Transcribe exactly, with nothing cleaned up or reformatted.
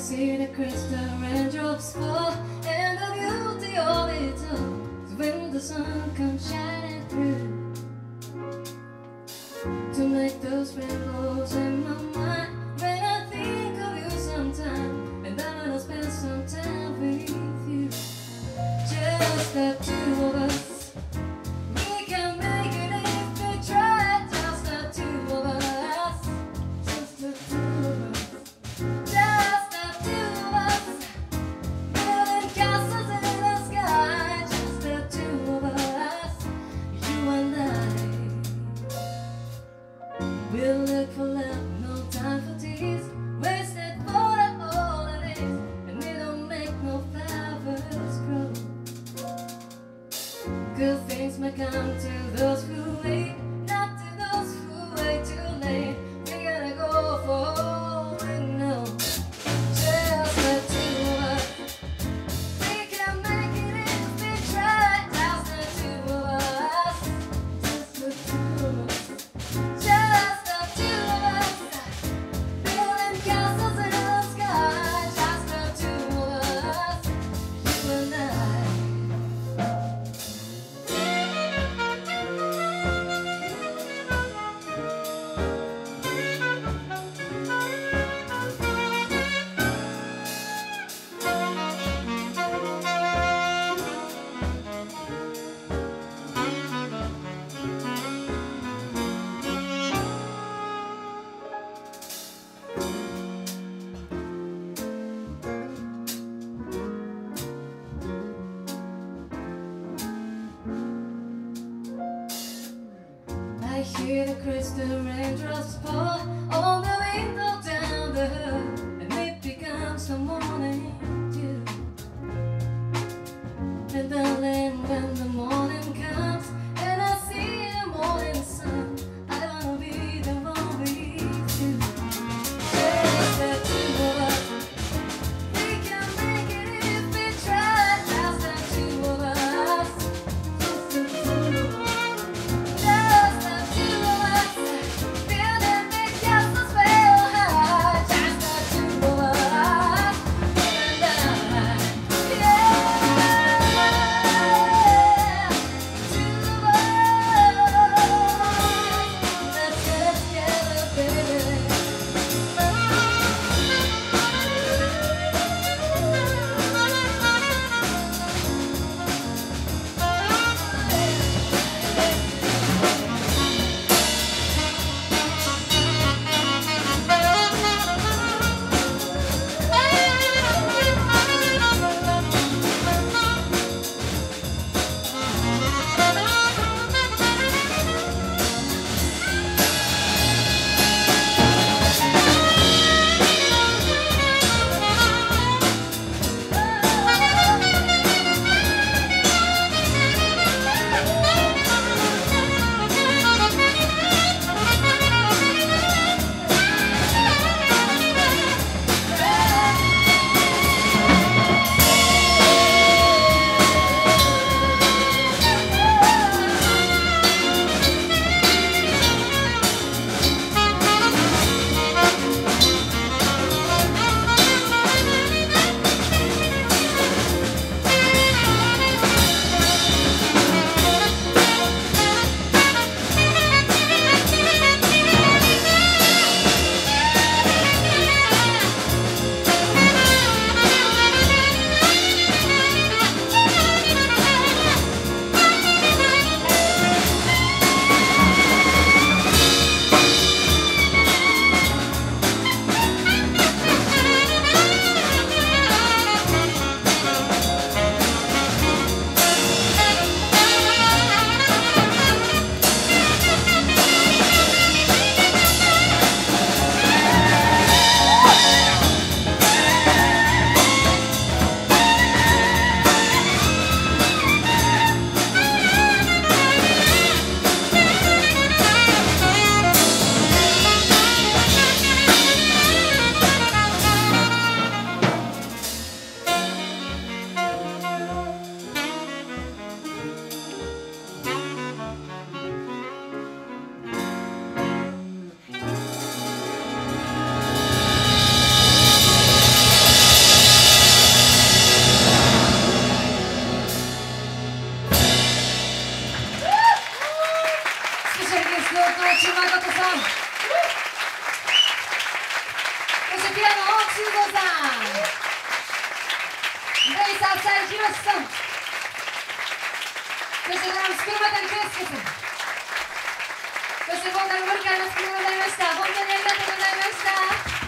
see the crystal raindrops fall, and the beauty of it all is when the sun comes shining through to make those rainbows in my mind. When I think of you sometime, and I wanna spend some time with you, just the two of us. We can make it if we try. Just the two of us. Just the two of us. Just the two of us. Building castles in the sky. Just the two of us. You and I. We'll look for love, no time for tease. Wasted for the holidays, and we don't make no flowers grow. Good things may come to those who wait, not to those who wait too late. We gotta go for all we know. Just the two of us. We can make it if we try. Just the two of us. Just the two of us. Just the two of us. Building castles in the sky. Just the two of us. You and I. I hear the crystal raindrops fall on the window down the hill, and it becomes the morning dew. And darling, when the morning comes and I see the morning sun, I wanna be the one with you. Just the two of us. We can make it if we try. Just the two of us. Just the two of us. Just the two of us. Building big castles real high. Just the two of us. You and I. Yeah. 中誠さん、そしてピアノ大木修造さん、ベース浅井宏さん、そしてドラムス車谷圭介さん、そしてボーカル森川夏樹でございました。本当にありがとうございました。